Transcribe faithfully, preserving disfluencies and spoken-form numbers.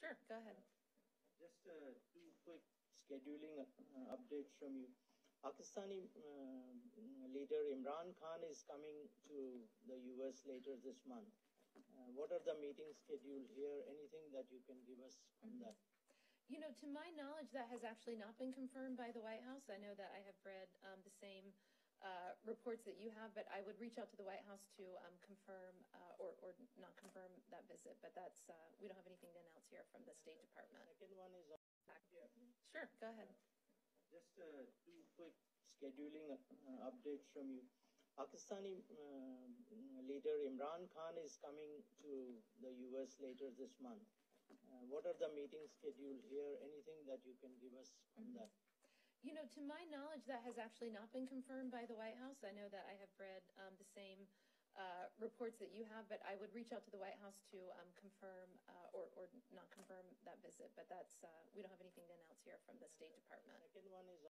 Sure, go ahead. Just uh, two quick scheduling uh, updates from you. Pakistani uh, leader Imran Khan is coming to the U S later this month. Uh, what are the meetings scheduled here? Anything that you can give us on mm-hmm. that? You know, to my knowledge, that has actually not been confirmed by the White House. I know that I have read um, the same uh, reports that you have, but I would reach out to the White House to um, confirm uh, or, or not confirm that visit. But that's uh, we don't have anything to announce here from the State Department. The second one is on, yeah. Sure, go ahead. Just uh, two quick scheduling uh, updates from you. Pakistani uh, leader Imran Khan is coming to the U S later this month. Uh, what are the meetings scheduled here? Anything that you can give us on mm-hmm. that? You know, to my knowledge, that has actually not been confirmed by the White House. I know that I have read um, the same uh, reports that you have, but I would reach out to the White House to um, confirm uh, or, or not confirm that visit. But that's uh, we don't have anything to announce here from the State Department. The second one is